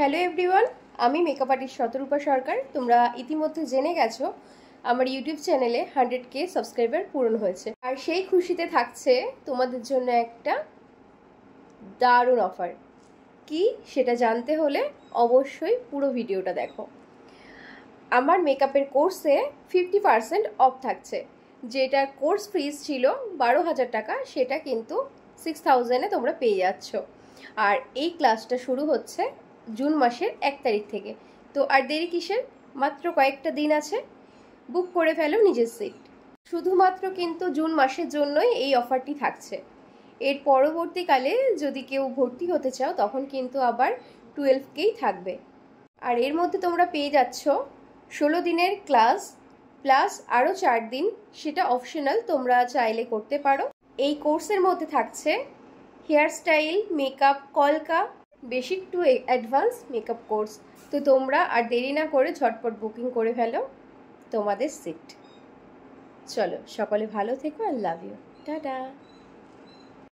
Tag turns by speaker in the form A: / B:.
A: Hello everyone, আমি makeup artist Shatarupa Sarkar. তোমরা ইতিমধ্যে জেনে গেছো আমার ইউটিউব চ্যানেলে 100K সাবস্ক্রাইবার পূরণ হয়েছে, আর সেই খুশিতে থাকছে তোমাদের জন্য একটা দারুণ অফার। কি সেটা জানতে হলে অবশ্যই পুরো ভিডিওটা দেখো। আমার মেকআপের কোর্সে 50% অফ থাকছে। যেটা কোর্স ফিস ছিল 12,000 টাকা, সেটা কিন্তু 6,000-এ তোমরা পেয়ে যাচ্ছ। আর এই ক্লাসটা শুরু হচ্ছে জুন মাসের 1 তারিখ থেকে। তো আর দেরি কিসের, মাত্র কয়েকটা দিন আছে, বুক করে ফেলো নিজের সিট। শুধুমাত্র কিন্তু জুন মাসের জন্যই এই অফারটি থাকছে। এর পরবর্তীকালে যদি কেউ ভর্তি হতে চাও তখন কিন্তু আবার 12Kই থাকবে। আর এর মধ্যে তোমরা পেয়ে যাচ্ছ 16 দিনের ক্লাস প্লাস আরও 4 দিন, সেটা অপশনাল, তোমরা চাইলে করতে পারো। এই কোর্সের মধ্যে থাকছে হেয়ার স্টাইল, মেকআপ, কলকা, basic to advance makeup course. তো তোমরা আর দেরি না করে ঝটপট বুকিং করে ফেলো তোমাদের সিট। চলো, সকলে ভালো থেকো, আর লাভ ইউ, টাটা।